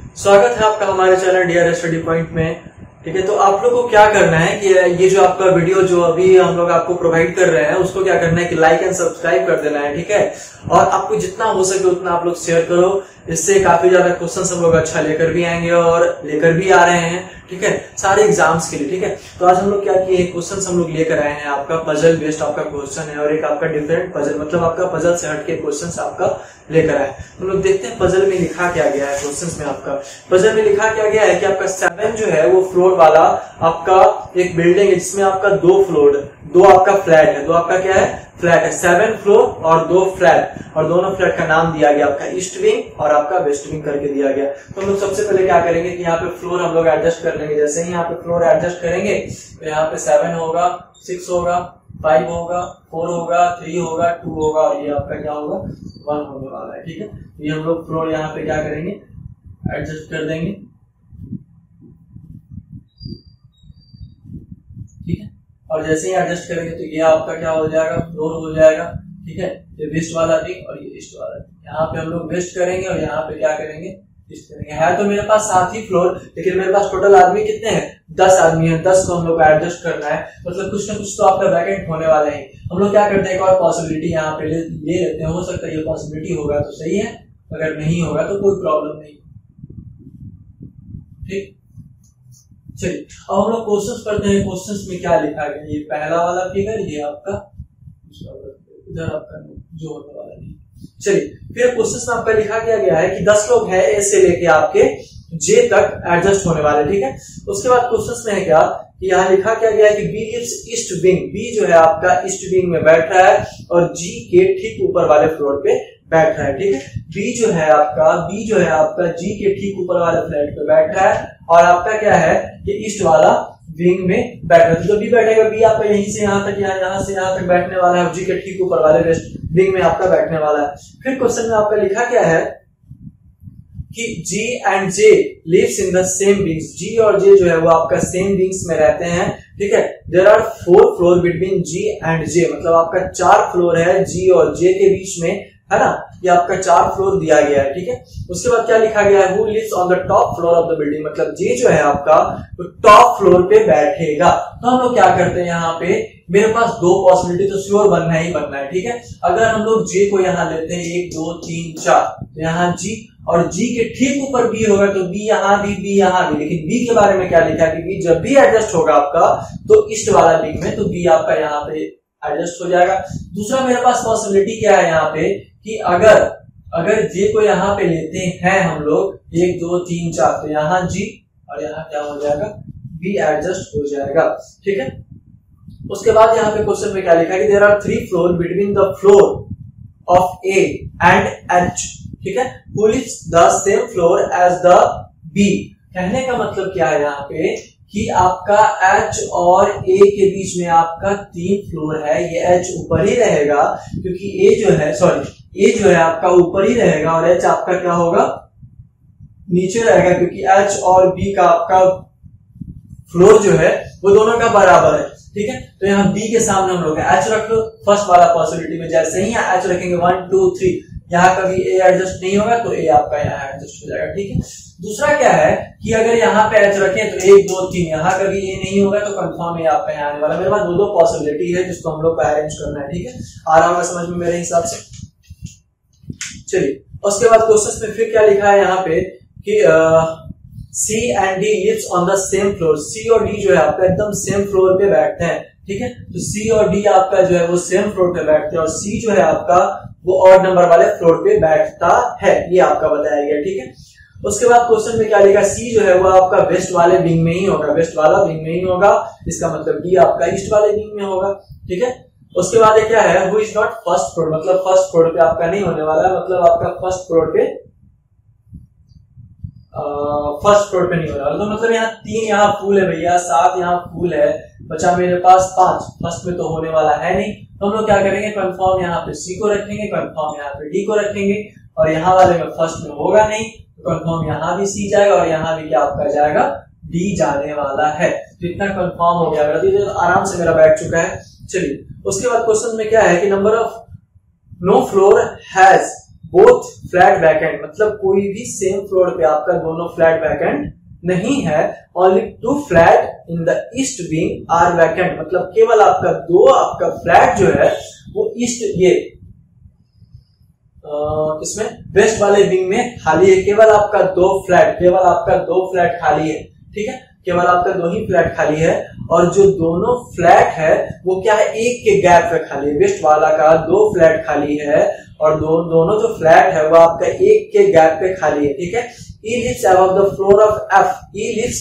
स्वागत है आपका हमारे चैनल डीआर स्टडी पॉइंट में। ठीक है, तो आप लोग को क्या करना है कि ये जो आपका वीडियो जो अभी हम लोग आपको प्रोवाइड कर रहे हैं उसको क्या करना है कि लाइक एंड सब्सक्राइब कर देना है। ठीक है, और आपको जितना हो सके उतना आप लोग शेयर करो। इससे काफी ज्यादा क्वेश्चन हम लोग अच्छा लेकर भी आएंगे और लेकर भी आ रहे हैं। ठीक है, सारे एग्जाम्स के लिए। ठीक है, तो आज हम लोग क्या किए, क्वेश्चन हम लोग लेकर आए हैं। आपका पजल बेस्ड आपका क्वेश्चन है और एक आपका डिफरेंट पजल, मतलब आपका पजल से हटके क्वेश्चन आपका लेकर आए। हम लोग देखते हैं पजल में लिखा क्या गया है। क्वेश्चंस में आपका पजल में लिखा क्या गया है कि आपका 7 जो है वो फ्लोर वाला आपका एक बिल्डिंग है जिसमें आपका 2 फ्लोर, 2 आपका फ्लैट है, 2 आपका क्या है फ्लैट है, 7 फ्लोर और 2 फ्लैट, और दोनों फ्लैट का नाम दिया गया आपका ईस्ट विंग और आपका वेस्ट विंग करके दिया गया। तो हम लोग सबसे पहले क्या करेंगे कि यहाँ पे फ्लोर हम लोग एडजस्ट कर लेंगे। जैसे ही यहाँ पे फ्लोर एडजस्ट करेंगे तो यहाँ पे 7 होगा, 6 होगा, 5 होगा, 4 होगा, 3 होगा, 2 होगा और ये आपका क्या होगा 1 होने वाला है। ठीक है, तो ये हम लोग फ्लोर यहाँ पे क्या करेंगे एडजस्ट कर देंगे। ठीक है, और जैसे ही एडजस्ट करेंगे तो ये आपका क्या हो जाएगा फ्लोर हो जाएगा। ठीक है, ये वेस्ट वाला विंग और ये ईस्ट वाला विंग। यहाँ पे हम लोग वेस्ट करेंगे और यहाँ पे क्या करेंगे ईस्ट करेंगे। है तो मेरे पास 7 ही फ्लोर, लेकिन मेरे पास टोटल आदमी कितने हैं 10 आदमी है। 10 को हम लोग एडजस्ट करना है, मतलब कुछ ना कुछ तो आपका वैकेंट होने वाले हैं। हम लोग क्या करते हैं एक और पॉसिबिलिटी यहाँ पे ले लेते हैं। हो सकता है ये पॉसिबिलिटी होगा तो सही है, अगर नहीं होगा तो कोई प्रॉब्लम नहीं। ठीक, चलिए अब हम लोग क्वेश्चंस पढ़ते हैं। क्वेश्चंस में क्या लिखा गया, ये पहला वाला फिगर, ये आपका इधर आपका जो होने वाला नहीं। चलिए फिर क्वेश्चंस में आपका लिखा गया है कि 10 लोग हैं ए से लेके आपके जे तक एडजस्ट होने वाले। ठीक है, उसके बाद क्वेश्चंस में है क्या कि यहाँ लिखा क्या गया है कि B lives east wing. B जो है आपका ईस्ट विंग में बैठ रहा है और जी के ठीक ऊपर वाले फ्लोर पे बैठ रहा है। ठीक है, बी जो है आपका जी के ठीक ऊपर वाले फ्लैट पे बैठ रहा है और आपका क्या है कि ईस्ट वाला विंग में बैठ रहा है। तो बी बैठेगा, बी आपका यहीं से यहाँ तक, यहाँ से यहाँ तक बैठने वाला है और जी के ठीक ऊपर वाले वेस्ट विंग में आपका बैठने वाला है। फिर क्वेश्चन में आपका लिखा क्या है कि G and J lives in the same wings. G और J जो है वो आपका सेम विंग्स में रहते हैं। ठीक है, there are 4 floor between G and J, मतलब आपका 4 फ्लोर है G और J के बीच में, है ना। ये आपका 4 फ्लोर दिया गया है। ठीक है, उसके बाद क्या लिखा गया है, who lives on the top floor of the building, मतलब J जो है आपका तो टॉप फ्लोर पे बैठेगा। तो हम लोग क्या करते हैं यहाँ पे, मेरे पास 2 पॉसिबिलिटी तो श्योर बनना ही बनना है। ठीक है, अगर हम लोग J को यहाँ लेते हैं 1 2 3 4, तो यहाँ G और G के ठीक ऊपर B होगा तो B यहाँ भी, B यहाँ भी। लेकिन B के बारे में क्या लिखा है कि B जब भी एडजस्ट होगा आपका तो ईस्ट वाला विंग में, तो B आपका यहाँ पे एडजस्ट हो जाएगा। दूसरा मेरे पास पॉसिबिलिटी क्या है यहाँ पे कि अगर J को यहाँ पे लेते हैं हम लोग 1 2 3 4, तो यहाँ G और यहाँ क्या हो जाएगा B एडजस्ट हो जाएगा। ठीक है, उसके बाद यहाँ पे क्वेश्चन में क्या लिखा है कि there are 3 floor between the floor of A and H। ठीक है, who lives the same floor as the B। कहने का मतलब क्या है यहाँ पे कि आपका H और A के बीच में आपका 3 फ्लोर है। ये H ऊपर ही रहेगा क्योंकि A जो है आपका ऊपर ही रहेगा और H आपका क्या होगा नीचे रहेगा, क्योंकि H और B का आपका फ्लोर जो है वो दोनों का बराबर है। ठीक है, तो यहाँ B के सामने हम लोग H रख लो फर्स्ट वाला पॉसिबिलिटी में। जैसे ही यहाँ H रखेंगे 1 2 3, यहाँ कभी A एडजस्ट नहीं होगा तो A आपका यहाँ एडजस्ट हो जाएगा। ठीक है, दूसरा क्या है कि अगर यहाँ पे H रखें तो 1 2 3, यहाँ कभी A नहीं होगा तो कंफर्म A आपका यहाँ आने वाला। मेरे पास 2 पॉसिबिलिटी है जिसको हम लोग को अरेंज करना है। ठीक है, आ रहा होगा समझ में मेरे हिसाब से। चलिए उसके बाद क्वेश्चन में फिर क्या लिखा है यहाँ पे कि C and D lives on the same floor. C और D जो है आपका एकदम सेम फ्लोर पे बैठते हैं। ठीक है, तो C और D आपका जो है वो सेम फ्लोर पे बैठते हैं और C जो है आपका वो ऑड नंबर वाले फ्लोर पे बैठता है, ये आपका बताया गया। ठीक है, उसके बाद क्वेश्चन में क्या लिखा, C जो है वो आपका वेस्ट वाले विंग में ही होगा, वेस्ट वाला विंग में ही होगा। इसका मतलब D आपका ईस्ट वाले विंग में होगा। ठीक है, उसके बाद क्या है, who is not first floor, मतलब फर्स्ट फ्लोर पे आपका नहीं होने वाला, मतलब आपका फर्स्ट फ्लोर पे नहीं होने वाला। तो मतलब यहाँ 3 यहाँ फूल है भैया, 7 यहाँ फूल है, बचा मेरे पास 5। फर्स्ट में तो होने वाला है नहीं, तो हम लोग क्या करेंगे कंफर्म यहाँ पे C को रखेंगे, कंफर्म यहाँ पे D को रखेंगे और यहाँ वाले में फर्स्ट में होगा नहीं तो कंफर्म यहाँ भी C जाएगा और यहाँ भी क्या आपका जाएगा D जाने वाला है। तो इतना कंफर्म हो गया मेरा, तो आराम से मेरा बैठ चुका है। चलिए उसके बाद क्वेश्चन में क्या है कि number of no floor has both flat vacant, मतलब कोई भी सेम फ्लोर पे आपका दोनों फ्लैट वैकेंट नहीं है। Only 2 flat in the east wing are vacant, मतलब केवल आपका 2 आपका फ्लैट जो है वो ईस्ट ये इसमें वेस्ट वाले विंग में खाली है। केवल आपका 2 फ्लैट, केवल आपका 2 फ्लैट खाली है, ठीक है, केवल आपका 2 ही फ्लैट खाली है। और जो दोनों फ्लैट है वो क्या है, एक के गैप पे खाली है। वेस्ट वाला का 2 फ्लैट खाली है और दोनों जो फ्लैट है वो आपका एक के गैप पे खाली है, ठीक है। E lives above the floor of F. E lives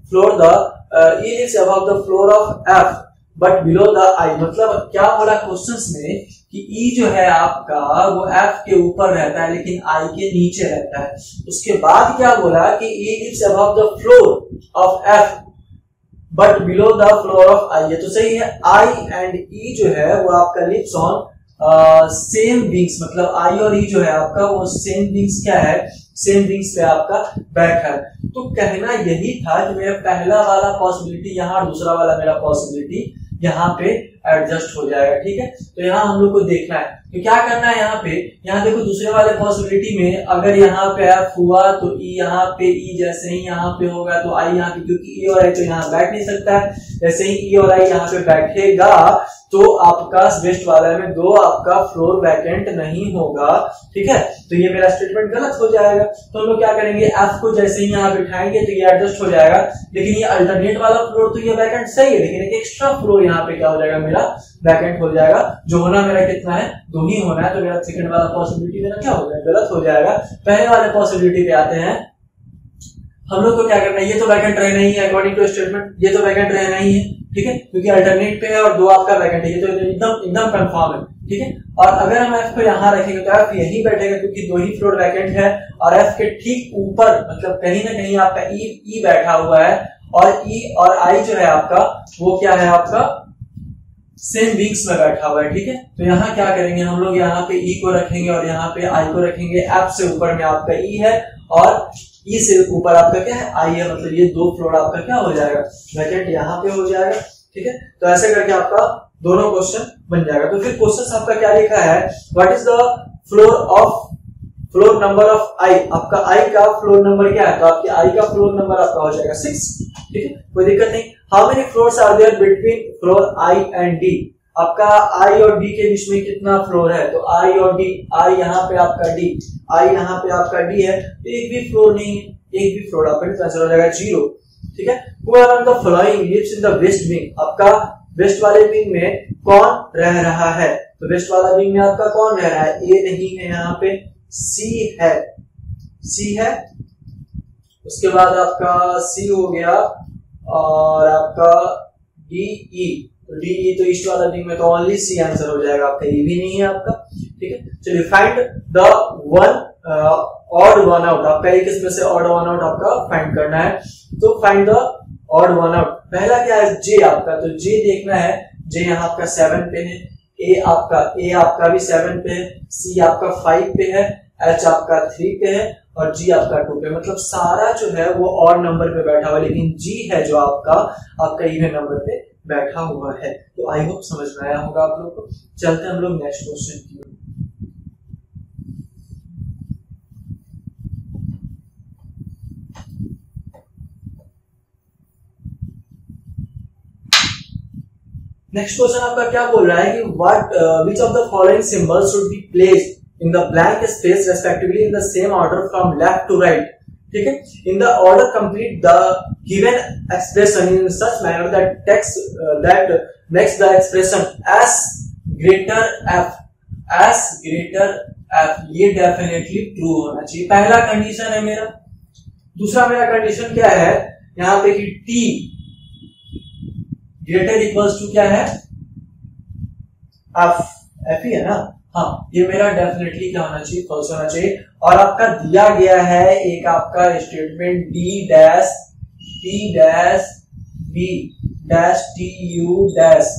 above the floor of F, but below the I. मतलब क्या बोला क्वेश्चंस में कि E जो है आपका वो F के ऊपर रहता है लेकिन I के नीचे रहता है। उसके बाद क्या बोला कि E lives above the floor of F, but below the floor of I. ये तो सही है। I and E जो है वो आपका lives on सेम विंग्स, मतलब आई और ई जो है आपका वो सेम विंग्स क्या है, सेम विंग्स पे आपका बैठा है। तो कहना यही था कि मेरा पहला वाला पॉसिबिलिटी यहाँ, दूसरा वाला मेरा पॉसिबिलिटी यहाँ पे एडजस्ट हो जाएगा, ठीक है। तो यहाँ हम लोग को देखना है तो क्या करना है, यहाँ पे यहाँ देखो दूसरे वाले पॉसिबिलिटी में अगर यहाँ पे एफ हुआ तो ई, यहाँ पे ई जैसे ही यहाँ पे होगा तो आई यहाँ पे, क्योंकि ई और आई तो यहाँ बैठ नहीं सकता है, जैसे ही ई और आई यहाँ पे बैठेगा तो आपका वेस्ट वाला में 2 आपका फ्लोर वैकेंट नहीं होगा, ठीक है। तो ये मेरा स्टेटमेंट गलत हो जाएगा। तो हम लोग क्या करेंगे, एफ को जैसे ही यहाँ बिठाएंगे तो ये एडजस्ट हो जाएगा। लेकिन ये अल्टरनेट वाला फ्लोर तो ये वैकेंट सही है, लेकिन एक एक्स्ट्रा फ्लोर यहाँ पे क्या हो जाएगा, मेरा वैकेंट हो जाएगा। जो होना मेरा कितना है, 2 ही होना है। तो मेरा सेकंड वाला पॉसिबिलिटी मेरा क्या हो जाएगा, गलत हो जाएगा। पहले वाले पॉसिबिलिटी पे आते हैं। हम लोग को क्या करना है, ये तो वैकेंट रहना ही है अकॉर्डिंग टू स्टेटमेंट, ये तो वैकेंट रहना ही है, ठीक है, क्योंकि अल्टरनेट पे है और 2 आपका वैकेंट है, ये तो एकदम कंफर्म है, ठीक है। और अगर हम एफ को यहाँ रखेंगे तो एफ यही बैठेगा क्योंकि 2 ही फ्लोर वैकेंट है। और एफ के ठीक ऊपर मतलब कहीं ना कहीं आपका ई बैठा हुआ है और ई और आई जो है आपका वो क्या है, आपका सेम विंग्स में बैठा हुआ है, ठीक है। तो यहाँ क्या करेंगे हम लोग, यहाँ पे ई को रखेंगे और यहाँ पे आई को रखेंगे। एफ से ऊपर में आपका ई है और ई से ऊपर आपका क्या है, आई है, मतलब ये 2 फ्लोर आपका क्या हो जाएगा, वैकेंट यहाँ पे हो जाएगा, ठीक है। तो ऐसे करके आपका दोनों क्वेश्चन बन जाएगा। तो फिर क्वेश्चन आपका क्या लिखा है, what is the floor number of I, आपका आई का फ्लोर नंबर क्या है, तो आपके आई का फ्लोर नंबर आपका हो जाएगा 6, ठीक है, कोई दिक्कत नहीं। How many floors are there between floor I and D, आपका आई और डी के बीच में कितना फ्लोर है, तो आई और डी, आई यहाँ पे आपका डी, आई यहाँ पे आपका डी है, तो एक भी फ्लोर नहीं है, एक भी फ्लोर आपका आंसर हो जाएगा 0, ठीक है। Who among the following lives in the west wing, आपका वेस्ट वाले विंग में कौन रह रहा है, तो वेस्ट वाला विंग में आपका कौन रह रहा है, ए नहीं है, यहाँ पे सी है, सी है। उसके बाद आपका सी हो गया और आपका डी ई, डी ई तो ईस्ट वाला विंग में तो ओनली सी आंसर हो जाएगा, आपका ई भी नहीं है आपका, ठीक है। चलिए find the one odd one out, आपका एक इसमें से ऑड वन आउट आपका फाइंड करना है। तो find the odd one out, पहला क्या है जे आपका, तो जे देखना है, जे यहाँ आपका 7 पे है, ए आपका भी 7 पे है, सी आपका 5 पे है, एच आपका 3 पे है और जी आपका 2 पे, मतलब सारा जो है वो ऑड नंबर पे बैठा हुआ है, लेकिन जी है जो आपका इवन नंबर पे बैठा हुआ है। तो आई होप समझ में आया होगा आप लोग को। चलते हैं हम लोग नेक्स्ट क्वेश्चन की ओर। नेक्स्ट क्वेश्चन आपका क्या बोल रहा है कि what which of the following symbols should be placed in the blank space respectively in the same order from left to right, ठीक है। In the order complete the given expression in such manner that text that makes the expression S greater F, S greater F, ये definitely true होना चाहिए, पहला condition है मेरा। दूसरा मेरा कंडीशन क्या है यहाँ पे कि टी ग्रेटर इक्वल्स टू क्या है, एफ, एफ ही है ना, हाँ, ये मेरा डेफिनेटली क्या होना चाहिए, फॉल्स होना चाहिए। और आपका दिया गया है एक आपका statement D dash T dash B dash T U dash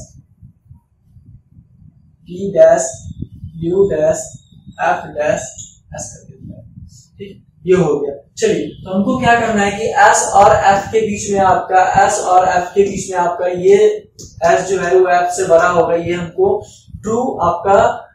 T dash U dash F dash S कर दिया, ठीक, ये हो गया। चलिए तो हमको क्या करना है कि एस और एफ के बीच में आपका, एस और एफ के बीच में आपका ये एस जो है वो एफ से बड़ा होगा, ये हमको ट्रू आपका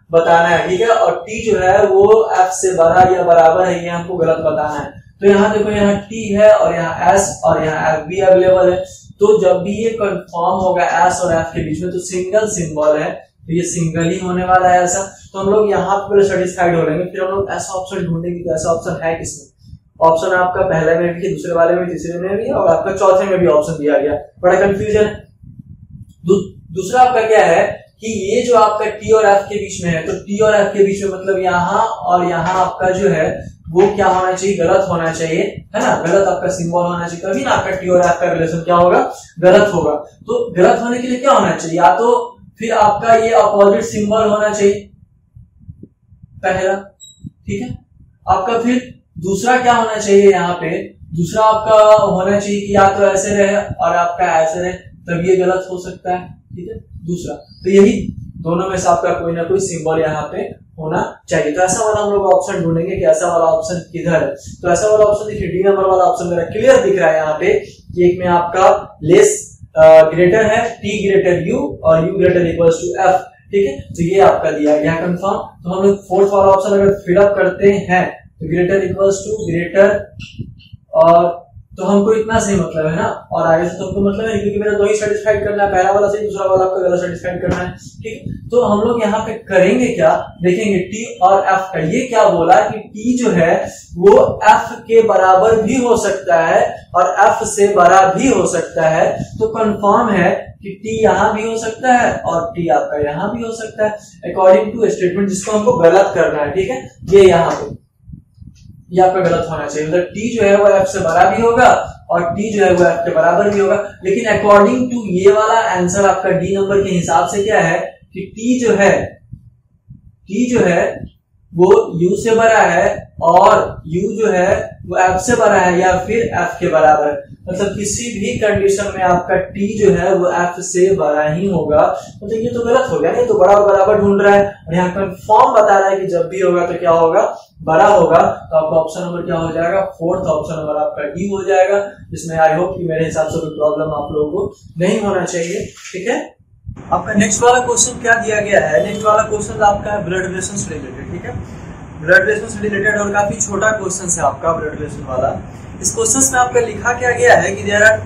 बताना है, ठीक है। और टी जो है वो एफ से बड़ा या बराबर है, ये हमको गलत बताना है। तो यहाँ देखो, यहाँ टी है और यहाँ एस और यहाँ एफ भी अवेलेबल है। तो जब भी ये कंफर्म होगा एस और एफ के बीच में, तो सिंगल सिंबल है, तो ये सिंगल ही होने वाला है ऐसा। तो हम लोग यहाँ पे सेटिस्फाइड हो लेंगे, फिर हम लोग ऐसा ऑप्शन ढूंढेंगे कि ऐसा ऑप्शन है किसमें। ऑप्शन आपका पहले में भी, दूसरे वाले में, तीसरे में भी, और आपका चौथे में भी ऑप्शन दिया गया। बड़ा कंफ्यूजन है। दूसरा आपका क्या है कि ये जो आपका टी और एफ के बीच में है, तो टी और एफ के बीच में मतलब यहाँ और यहाँ आपका जो है वो क्या होना चाहिए, गलत होना चाहिए, है ना। गलत आपका सिंबल होना चाहिए, तभी ना आपका टी और एफ का रिलेशन क्या होगा, गलत होगा। तो गलत होने के लिए क्या होना चाहिए, या तो फिर आपका ये अपोजिट सिंबल होना चाहिए पहला, ठीक है। आपका फिर दूसरा क्या होना चाहिए, यहाँ पे दूसरा आपका होना चाहिए कि या तो ऐसे रहे और आपका ऐसे रहे, तब ये गलत हो सकता है, ठीक है। दूसरा तो यही दोनों में से आपका कोई ना कोई सिंबल यहाँ पे होना चाहिए। तो ऐसा वाला हम लोग ऑप्शन ढूंढेंगे कि ऐसा वाला ऑप्शन किधर है। तो ऐसा वाला ऑप्शन देखिए, डी नंबर वाला ऑप्शन मेरा क्लियर दिख रहा है यहाँ पे कि एक में आपका लेस ग्रेटर है, टी ग्रेटर यू और U greater equals to F, ठीक है। तो ये आपका दिया गया कंफर्म। तो हम लोग फोर्थ वाला ऑप्शन अगर फिलअप करते हैं तो ग्रेटर इक्वल्स टू ग्रेटर, और तो हमको इतना सही मतलब है ना, और आगे से तो हमको मतलब है, क्योंकि मेरा दो ही सेटिस्फाइड करना है, पहला वाला सही, दूसरा वाला आपका गलत सेटिस्फाइड करना है, ठीक। तो हम लोग यहाँ पे करेंगे क्या, देखेंगे टी और एफ का। ये क्या बोला कि टी जो है वो एफ के बराबर भी हो सकता है और एफ से बड़ा भी हो सकता है। तो कंफर्म है कि टी यहाँ भी हो सकता है और टी आपका यहाँ भी हो सकता है, अकॉर्डिंग टू स्टेटमेंट जिसको हमको गलत करना है, ठीक है। ये यहाँ पे ये आपका गलत होना चाहिए, मतलब टी जो है वो एफ से बड़ा भी होगा और टी जो है वो एफ के बराबर भी होगा। लेकिन अकॉर्डिंग टू ये वाला आंसर आपका डी नंबर के हिसाब से क्या है कि टी जो है वो u से बड़ा है और u जो है वो f से बड़ा है या फिर f के बराबर है। मतलब किसी भी कंडीशन में आपका t जो है वो f से बड़ा ही होगा। तो ये तो गलत हो गया, नहीं तो बड़ा और बराबर ढूंढ रहा है और यहाँ कंफर्म बता रहा है कि जब भी होगा तो क्या होगा, बड़ा होगा। तो आपका ऑप्शन नंबर क्या हो जाएगा, फोर्थ ऑप्शन नंबर आपका डी हो जाएगा, जिसमें आई होप कि मेरे हिसाब से कोई प्रॉब्लम आप लोगों को नहीं होना चाहिए, ठीक है। आपका नेक्स्ट वाला क्वेश्चन क्या दिया गया है, नेक्स्ट वाला क्वेश्चन आपका है ब्लड रिलेशन से रिलेटेड, ठीक है। ब्लड रिलेशन से रिलेटेड और काफी छोटा क्वेश्चन है आपका ब्लड रिलेशन वाला। इस क्वेश्चन में आपका लिखा क्या गया है कि there are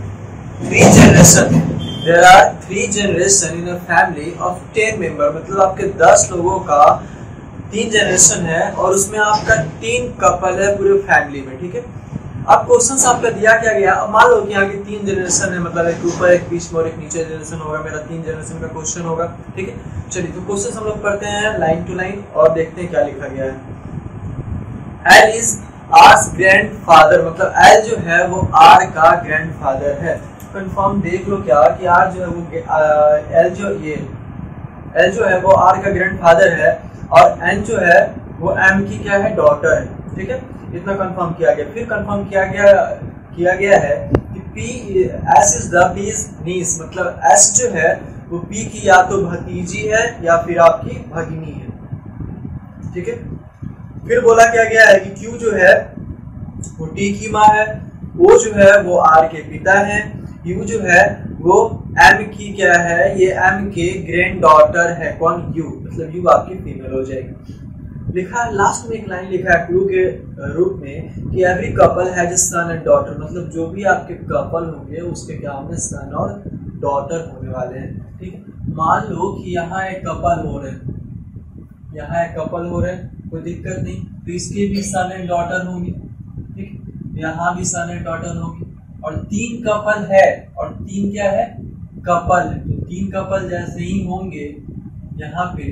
three generation in a family of 10 member, मतलब आपके 10 लोगों का 3 जनरेशन है और उसमें आपका 3 कपल है पूरे फैमिली में, ठीक है। अब क्वेश्चन आपका दिया क्या गया, मान लो कि यहाँ की 3 जनरेशन है, मतलब एक ऊपर एक बीच में और एक नीचे जनरेशन होगा, मेरा 3 जनरेशन का क्वेश्चन होगा, ठीक है। चलिए तो क्वेश्चन हम लोग पढ़ते हैं लाइन टू लाइन और देखते हैं क्या लिखा गया है। एल इज आर्स ग्रैंडफादर, मतलब एल जो है वो आर का ग्रैंडफादर है। कंफर्म देख लो क्या कि आर जो है वो एल जो है वो आर का ग्रैंडफादर है और एन जो है वो एम की क्या है, डॉटर है, ठीक है। इतना कंफर्म किया गया। फिर कंफर्म किया गया है कि P S is the P is niece, मतलब एस जो है वो पी की या तो भतीजी है या फिर आपकी भगिनी है, ठीक है। फिर बोला क्या गया है कि क्यू जो है वो टी की माँ है, ओ जो है वो आर के पिता है, यू जो है वो एम की क्या है, ये एम के ग्रैंड डॉटर है। कौन, यू, मतलब यू आपकी फीमेल हो जाएगी। लिखा है लास्ट में एक लाइन लिखा है क्लू के रूप में कि every couple has son and daughter, मतलब जो भी आपके कपल होंगे उसके क्या होंगे, सन और डॉटर होने वाले हैं, ठीक है। मान लो कि यहाँ एक कपल हो रहे हैं, यहाँ एक कपल हो रहे हैं, कोई दिक्कत नहीं, तो इसके भी सन एंड डॉटर होंगे, ठीक, यहाँ भी सन एंड डॉटर होंगे। और 3 कपल है और 3 क्या है, कपल है, तो 3 कपल जैसे ही होंगे, यहाँ पे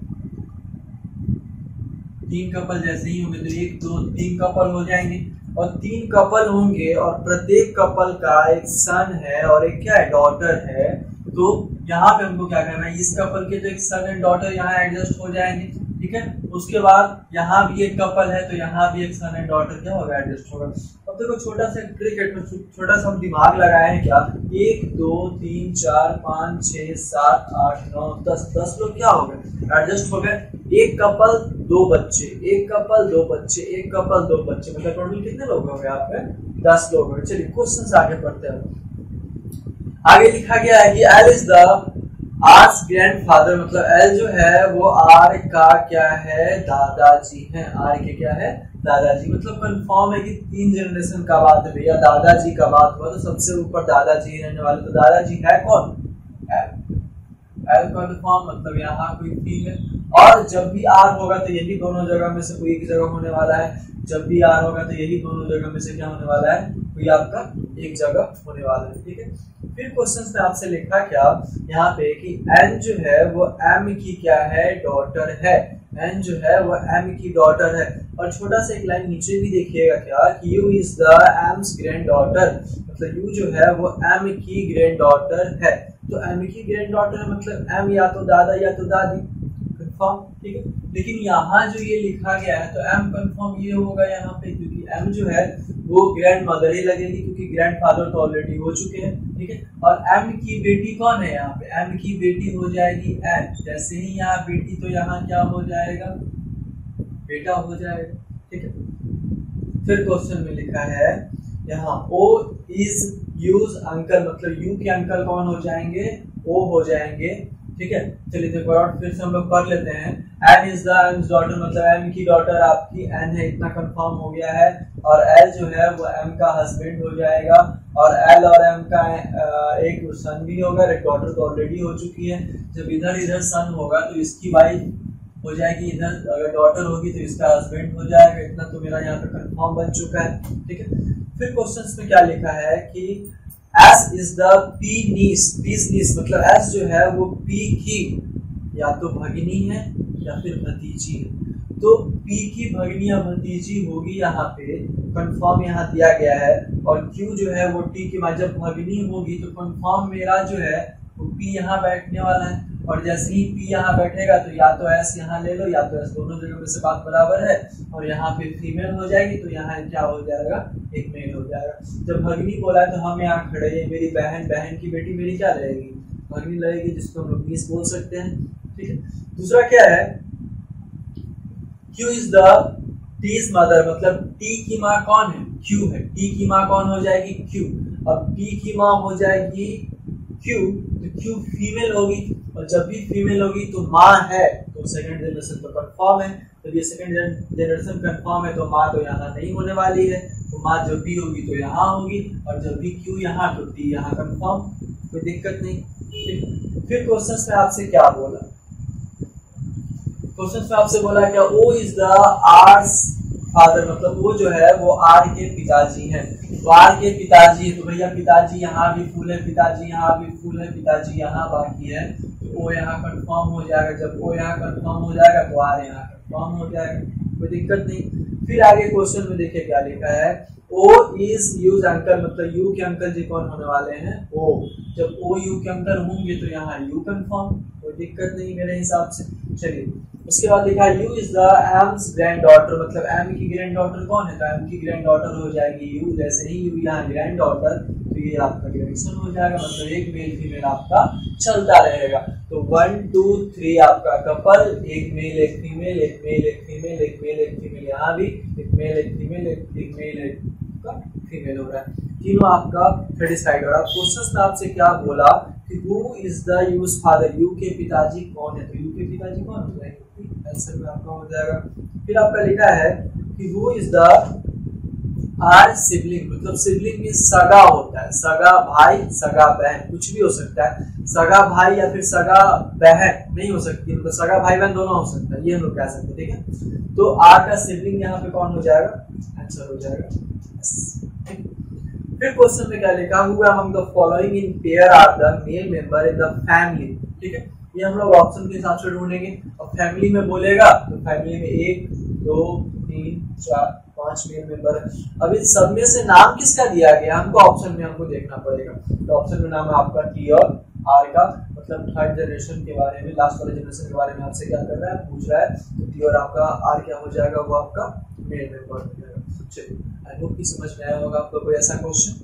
3 कपल जैसे ही होंगे तो 1 2 3 कपल हो जाएंगे और 3 कपल होंगे और प्रत्येक कपल का एक सन है और एक क्या है, डॉटर है। तो यहाँ पे हमको क्या करना है, इस कपल के तो एक सन एंड डॉटर यहाँ एडजस्ट हो जाएंगे, ठीक है। उसके बाद यहाँ भी एक कपल है तो यहाँ भी एक सन एंड डॉटर क्या होगा, एडजस्ट होगा। अब देखो छोटा सा क्रिकेट में छोटा सा हम दिमाग लगाए हैं क्या, 1 2 3 4 5 6 7 8 9 10 लोग क्या हो गए, एडजस्ट हो गए। एक कपल 2 बच्चे, एक कपल 2 बच्चे, एक कपल 2 बच्चे, मतलब टोटल कितने लोग हो गए आपके, 10 लोग हो गए। चलिए क्वेश्चन आगे पढ़ते हैं। आगे लिखा गया है कि L is the R's grandfather मतलब एल जो है वो आर का क्या है, दादाजी है। आर के क्या है, दादाजी। मतलब कंफर्म है कि 3 जनरेशन का बात है भैया, दादाजी का बात हुआ तो सबसे ऊपर दादाजी रहने वाले, तो दादाजी है कौन, एल कंफर्म। मतलब यहाँ कोई फील है। और जब भी आर होगा तो यही दोनों जगह में से कोई एक जगह होने वाला है। जब भी आर होगा तो यही दोनों जगह में से क्या होने वाला है, कोई आपका एक जगह होने वाला है। ठीक है। फिर क्वेश्चन में आपसे लिखा क्या यहाँ पे कि एन जो है वो एम की क्या है, डॉटर है। एन जो है वो एम की डॉटर है। और छोटा सा एक लाइन नीचे भी देखिएगा क्या कि U is the M's granddaughter, मतलब यू जो है वो एम की ग्रैंड डॉटर है। तो एम की ग्रैंड डॉटर है मतलब एम या तो दादा या तो दादी, कंफर्म। ठीक है। लेकिन यहाँ जो ये लिखा गया है तो एम कंफर्म ये होगा यहाँ पे, क्योंकि एम जो है वो ग्रैंड मदर ही लगेगी, क्योंकि ग्रैंड फादर तो ऑलरेडी हो चुके हैं। ठीक है। और एम की बेटी कौन है यहाँ पे, एम की बेटी हो जाएगी एन। जैसे ही यहाँ बेटी तो यहाँ क्या हो जाएगा, बेटा हो जाएगा। ठीक है। फिर क्वेश्चन में लिखा है यहाँ ओ इज यूज अंकल, मतलब यू के अंकल कौन हो जाएंगे, ओ हो जाएंगे। ठीक है। चलिए देखो और फिर से हम लोग कर लेते हैं। N is the M's daughter, मतलब एम की डॉटर आपकी एन है, इतना कंफर्म हो गया है। और एल जो है वो एम का हस्बैंड हो जाएगा। और एल और एम का एक सन भी होगा, एक डॉटर तो ऑलरेडी हो चुकी है। जब इधर इधर सन होगा तो इसकी वाइफ हो जाएगी, इधर अगर डॉटर होगी तो इसका हस्बैंड हो जाएगा। इतना तो मेरा यहाँ पे कंफर्म बन चुका है। ठीक है। फिर क्वेश्चन में क्या लिखा है कि S is the P niece, P's niece मतलब एस जो है वो पी की या तो भगिनी है या फिर भतीजी है। तो पी की भगिनी या भतीजी होगी यहाँ पे, कंफर्म यहाँ दिया गया है। और क्यू जो है वो टी की माँ, जब भगिनी होगी तो कंफर्म मेरा जो है वो पी यहाँ बैठने वाला है। और जैसे ही पी यहाँ बैठेगा तो या तो एस यहाँ ले लो या तो एस, दोनों जगह में से बात बराबर है। और यहाँ पे फीमेल हो जाएगी तो यहाँ क्या हो जाएगा, एक मेल हो जाएगा। जब भगिनी बोला है तो हम यहाँ खड़े हैं, मेरी बहन, बहन की बेटी मेरी क्या रहेगी, भगिनी रहेगी, जिसको हम लोग नीस बोल सकते हैं। ठीक है। दूसरा क्या है, Q is the T's mother, मतलब टी की माँ कौन है, Q है। टी की माँ कौन हो जाएगी, Q। अब टी की माँ हो जाएगी Q, तो Q फीमेल होगी। और जब भी फीमेल होगी तो माँ है, तो सेकंड जनरेशन तो कंफर्म है। तो ये सेकंड जनरेशन कंफर्म है तो माँ तो यहाँ नहीं होने वाली है। तो माँ जब भी होगी तो यहाँ होगी, और जब भी Q यहाँ तो T यहाँ कंफर्म, कोई दिक्कत नहीं। फिर क्वेश्चन में आपसे क्या बोला, क्वेश्चन में आपसे बोला क्या, O is the R's father, मतलब वो जो है वो आर के पिताजी हैं। तो आर के पिताजी है तो भैया पिताजी यहाँ भी फुल है, पिताजी यहाँ भी फुल है, पिताजी यहाँ बाकी है। तो ओ यहाँ कंफर्म हो जाएगा। जब ओ यहाँ कंफर्म हो जाएगा तो आर यहाँ कंफर्म हो जाएगा, कोई दिक्कत नहीं। फिर आगे क्वेश्चन में देखिए क्या लिखा है, ओ इज यूज अंकल, मतलब यू के अंकल जी कौन होने वाले हैं, ओ। जब ओ यू के अंकल होंगे तो यहाँ यू कंफर्म, कोई दिक्कत नहीं मेरे हिसाब से। चलिए उसके बाद लिखा है U is the M's granddaughter, मतलब एम की ग्रैंड डॉटर कौन है, तो एम की ग्रैंड डॉटर हो जाएगी यू। जैसे ही यू यहाँ ग्रैंड डॉटर तो ये आपका ग्रेजुएशन हो जाएगा, मतलब एक मेल फीमेल आपका चलता रहेगा। तो 1 2 3 आपका कपल, एक मेल एक फीमेल, एक मेल एक फीमेल, एक मेल एक फीमेल, यहाँ भी एक मेल एक फीमेल, एक मेल एक फीमेल हो रहा है। तीनों आपका सेटिस्फाइड हो रहा है। क्वेश्चन में आपसे क्या बोला कि who is the U's father, U के पिताजी कौन है, तो यू के पिताजी कौन हो जाएंगे, आंसर में आपका हो जाएगा। फिर आपका लिखा है कि who is the R sibling, मतलब सिबलिंग में सगा होता है, सगा भाई सगा बहन, कुछ भी हो सकता है। सगा भाई या फिर सगा बहन नहीं हो सकती, मतलब सगा भाई बहन दोनों हो सकता है, ये हम लोग कह सकते हैं। ठीक है। तो आर का सिबलिंग यहाँ पे कौन हो जाएगा, आंसर हो जाएगा। फिर क्वेश्चन में क्या लिखा हुआ, हम the following in pair are the male member in the family. ठीक है। ये हम लोग ऑप्शन के हिसाब से ढूंढेंगे। और फैमिली में बोलेगा तो फैमिली में 1 2 3 4 5 मेल मेंबर है। अब इन सब में से नाम किसका दिया गया हमको ऑप्शन में हमको देखना पड़ेगा। तो ऑप्शन में नाम है आपका टी और आर का, मतलब थर्ड जनरेशन के बारे में, लास्ट वाले जनरेशन के बारे में आपसे क्या कर रहा है, पूछ रहा है। तो टी और आपका आर क्या हो जाएगा, वो आपका मेल मेंबर हो जाएगा। चलिए आई होप कि समझ में आया होगा आपको कोई ऐसा क्वेश्चन।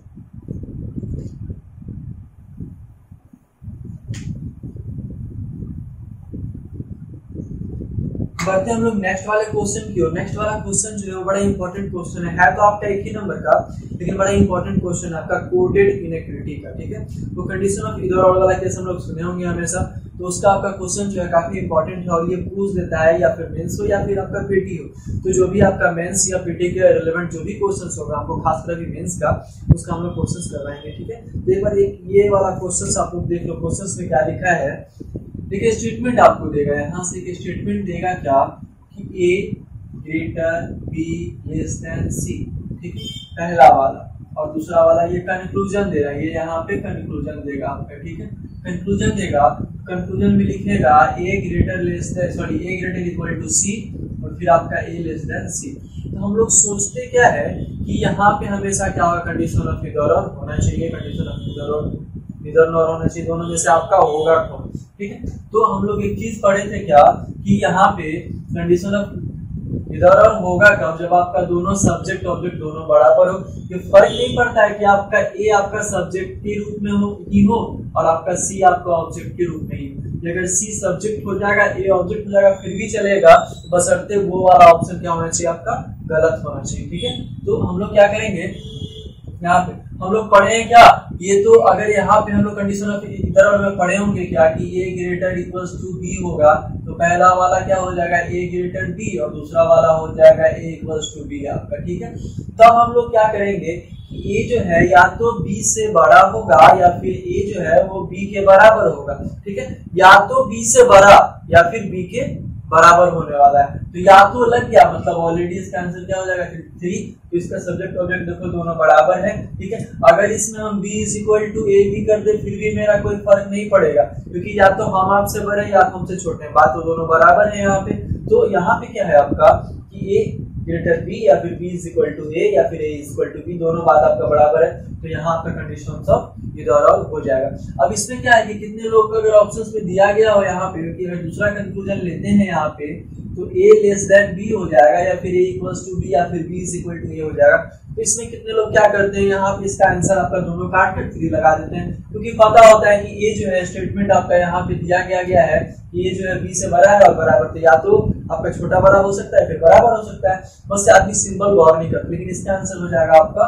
बढ़ते हैं हम लोग नेक्स्ट वाले क्वेश्चन की ओर। नेक्स्ट वाला क्वेश्चन जो है वो बड़ा इंपॉर्टेंट क्वेश्चन है तो आपका एक ही नंबर का, लेकिन बड़ा इंपॉर्टेंट क्वेश्चन है आपका कोडेड इनइक्विटी का। ठीक है, वो कंडीशन ऑफ इधर और वाला केस हम लोग सुने होंगे हमेशा, तो उसका आपका क्वेश्चन जो है काफी इंपॉर्टेंट है और ये पूछ देता है या फिर मेंस हो या फिर आपका पीटी हो। तो जो भी आपका मेंस या पीटी के रिलेवेंट जो भी क्वेश्चंस होगा आपको खासकर अभी मेंस का, उसका हम लोग क्वेश्चंस करवाएंगे। ठीक है, तो एक बार ये वाला क्वेश्चंस आप लोग देख लो, क्वेश्चंस में क्या लिखा है। देखिए स्टेटमेंट आपको देगा, यहाँ से एक स्टेटमेंट देगा क्या कि A greater B less than C. ठीक है, पहला वाला, और दूसरा वाला ये कंक्लूजन दे रहा है, ये यहाँ पे कंक्लूजन देगा आपका। ठीक है, कंक्लूजन देगा, कंक्लूजन में लिखेगा A greater less than sorry A greater equal to C और फिर आपका ए लेस देन सी। तो हम लोग सोचते क्या है कि यहाँ पे हमेशा क्या होगा, कंडीशन ऑफ इधर और होना चाहिए, कंडीशन ऑफ इधर और होना चाहिए, दोनों में से आपका होगा कौन। ठीक है, तो हम लोग एक चीज पढ़े थे क्या कि यहाँ पे कंडीशन ऑफ इधर और होगा कब, जब आपका दोनों सब्जेक्ट ऑब्जेक्ट दोनों बराबर हो। ये फर्क नहीं पड़ता है कि आपका ए आपका सब्जेक्ट के रूप में हो और आपका सी आपका ऑब्जेक्ट के रूप में ही हो। अगर सी सब्जेक्ट हो जाएगा ए ऑब्जेक्ट हो जाएगा फिर भी चलेगा, बशर्ते वो वाला ऑप्शन क्या होना चाहिए आपका, गलत होना चाहिए। ठीक है, तो हम लोग क्या करेंगे, यहाँ पे हम लोग पढ़े हैं क्या, ये तो अगर यहाँ पे हम लोग कंडीशन ऑफ इधर में पढ़े होंगे क्या कि A greater equals to B होगा, तो पहला वाला क्या हो जाएगा ए ग्रेटर बी और दूसरा वाला हो जाएगा ए इक्वल्स टू बी आपका। ठीक है, तब हम लोग क्या करेंगे कि ए जो है या तो बी से बड़ा होगा या फिर ए जो है वो बी के बराबर होगा। ठीक है, या तो बी से बड़ा या फिर बी के बराबर होने वाला है। तो या तो लग गया, मतलब ऑलरेडी इसका आंसर क्या हो जाएगा 3, तो इसका सब्जेक्ट ऑब्जेक्ट देखो दोनों बराबर है। ठीक है, अगर इसमें हम b is equal to A भी कर दे फिर भी मेरा कोई फर्क नहीं पड़ेगा, क्योंकि या तो हम आपसे बड़े या हमसे छोटे हैं, बात तो दोनों बराबर है यहाँ पे। तो यहाँ पे क्या है आपका कि ए ग्रेटर बी या फिर b is equal to A या फिर a is equal to B, दोनों बात आपका बराबर है, तो यहाँ आपका कंडीशन ऑफ इधर और हो जाएगा। अब इसमें क्या है कि कितने लोग अगर ऑप्शंस में दिया गया हो यहाँ पे कि अगर दूसरा कंक्लूजन लेते हैं यहाँ पे तो a लेस देन b हो जाएगा या फिर a इक्वल्स टू b या फिर b is equal to a हो जाएगा। तो इसमें कितने लोग क्या करते हैं, यहाँ पे इसका आंसर आपका दोनों काट कर 3 लगा देते हैं, क्योंकि पता होता है कि ये जो है स्टेटमेंट आपका यहाँ पे दिया गया है कि ये जो है b से बड़ा है और बराबर, तो या तो आपका छोटा बड़ा हो सकता है फिर बराबर हो सकता है, बस आदमी सिंबल गौर नहीं करता। लेकिन इसका आंसर हो जाएगा आपका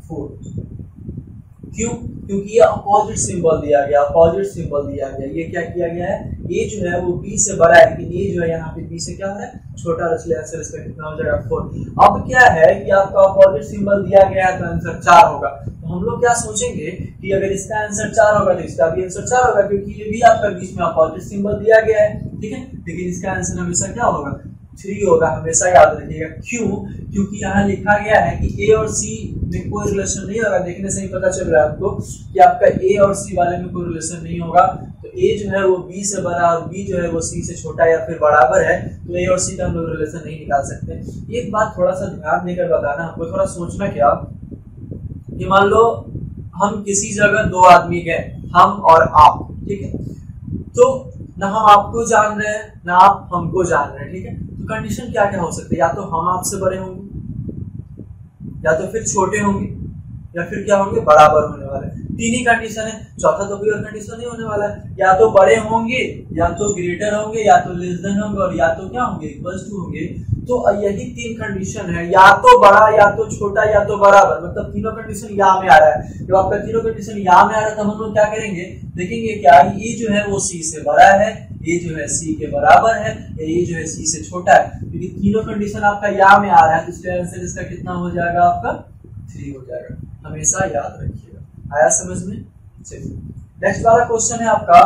4। क्यों, क्योंकि ये अपोजिट सिंबल दिया गया, अपोजिट सिंबल दिया गया। ये क्या किया गया है, ये जो है वो b से बड़ा है लेकिन ये जो है यहाँ पे b से क्या है छोटा, इसलिए आंसर इसका कितना हो जाएगा 4। अब क्या है कि आपका अपोजिट सिंबल दिया गया है तो आंसर 4 होगा। तो हम लोग क्या सोचेंगे कि अगर इसका आंसर 4 होगा तो इसका भी आंसर 4 होगा, क्योंकि ये भी आपका बीच में अपोजिट सिंबल दिया गया है। ठीक है, लेकिन इसका आंसर हमेशा क्या होगा, 3 होगा, हमेशा याद रखिएगा। क्यों, क्योंकि यहाँ लिखा गया है कि ए और सी में कोई रिलेशन नहीं होगा। देखने से ही पता चल रहा है आपको कि आपका ए और सी वाले में कोई रिलेशन नहीं होगा। तो ए जो है वो बी से बड़ा और बी जो है वो सी से छोटा या फिर बराबर है, तो ए और सी का हम लोग रिलेशन नहीं निकाल सकते। एक बात थोड़ा सा ध्यान देकर बताना, हमको थोड़ा सोचना क्या कि मान लो हम किसी जगह 2 आदमी गए, हम और आप। ठीक है, तो ना हम आपको जान रहे हैं ना आप हमको जान रहे हैं। ठीक है, तो कंडीशन क्या क्या हो सकती है, या तो हम आपसे बड़े होंगे या तो फिर छोटे होंगे या फिर क्या होंगे, बराबर होने वाले। 3 ही कंडीशन है, चौथा तो कोई और कंडीशन नहीं होने वाला है। या तो बड़े होंगे या तो ग्रेटर होंगे या तो लेस देन होंगे और या तो क्या होंगे, इक्वल्स टू होंगे। तो यही 3 कंडीशन है, या तो बड़ा या तो छोटा या तो बराबर, मतलब तीनों कंडीशन या में आ रहा है। जब आपका तीनों कंडीशन या में आ रहा है तो हम लोग क्या करेंगे, देखेंगे क्या ये जो है वो सी से बड़ा है, ये जो है सी के बराबर है, ये जो है सी से छोटा है। क्योंकि तीनों कंडीशन आपका या में आ रहा है तो इसका आंसर इसका कितना हो जाएगा, आपका 3 हो जाएगा। हमेशा याद रखिएगा। आया समझ में? चलिए नेक्स्ट वाला क्वेश्चन है आपका,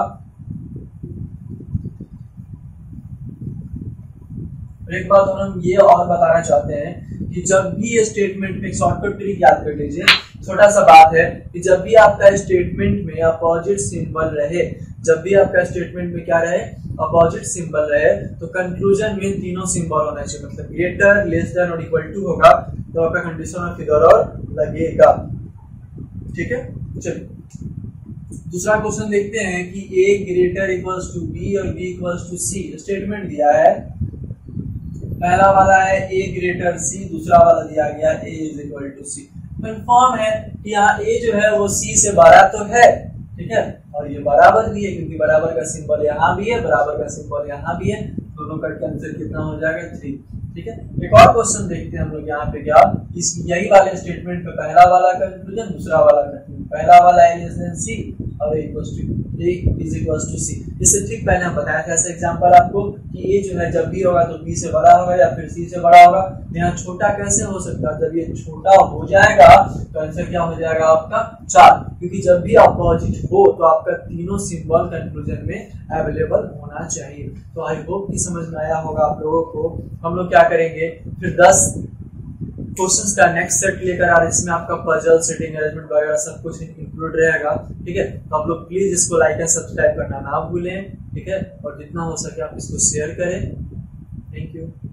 एक बात और हम ये और बताना चाहते हैं कि जब भी ये स्टेटमेंट में, शॉर्टकट ट्रिक याद कर लीजिए, छोटा सा बात है कि जब भी आपका स्टेटमेंट में अपोजिट सिंबल रहे, जब भी आपका स्टेटमेंट में क्या रहे, अपोजिट सिंबल रहे, तो कंक्लूजन में तीनों सिंबल होना चाहिए, मतलब ग्रेटर लेस देन और इक्वल टू होगा तो आपका कंडीशन ऑफ इधर और लगेगा। ठीक है, चलिए दूसरा क्वेश्चन देखते हैं कि a greater equals to b और b equals to c। Statement दिया है, पहला वाला है a ग्रेटर c, दूसरा वाला दिया गया a is equal to c। Confirm है कि यहाँ a जो है वो c से बड़ा तो है, ठीक है, और ये बराबर भी है क्योंकि बराबर का सिंबल यहाँ भी है, बराबर का सिंबल यहाँ भी है, दोनों दोनों कट के आंसर कितना हो जाएगा 3। ठीक है, एक और क्वेश्चन देखते हैं हम लोग यहाँ पे क्या, इस यही वाले स्टेटमेंट पे पहला वाला कंक्लूजन, दूसरा वाला कंक्लूजन, पहला वाला a लेस देन c और a is equal to c। इससे ठीक पहले हम बताया था ऐसे एग्जांपल आपको कि a जो है जब भी होगा तो b से बड़ा होगा या फिर c से बड़ा होगा। यहाँ छोटा कैसे हो सकता है, जब ये छोटा हो जाएगा तो आंसर क्या हो जाएगा आपका 4, क्योंकि जब भी अपोजिट हो तो आपका तीनों सिंबल कंक्लूजन में अवेलेबल होना चाहिए। तो आई होप कि समझ में आया होगा आप लोगों को। हम लोग क्या करेंगे फिर 10 क्वेश्चंस का नेक्स्ट सेट लेकर आ रहे हैं, जिसमें आपका पजल, सेटिंग, अरेंजमेंट वगैरह सब कुछ इंक्लूड रहेगा। ठीक है, तो आप लोग प्लीज इसको लाइक एंड सब्सक्राइब करना ना भूलें। ठीक है, और जितना हो सके आप इसको शेयर करें। Thank you.